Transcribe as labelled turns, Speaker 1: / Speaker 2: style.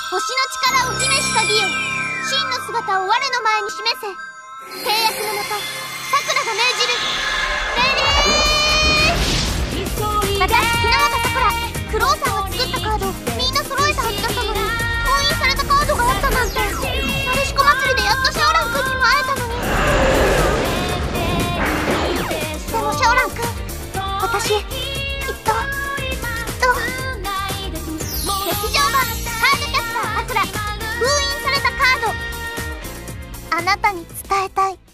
Speaker 1: 星の力を秘めし鍵よ、真の姿を我の前に示せ。契約のもと、桜が命じる。命令。私、日向桜、クロウさんが作ったカードみんな揃えたはずだったのに、封印されたカードがあったなんて。なでしこ祭りでやっとシャオラン君にも会えたのに。でもシャオラン君、私きっと劇場版カードキャスターさくら、封印されたカード、あなたに伝えたい。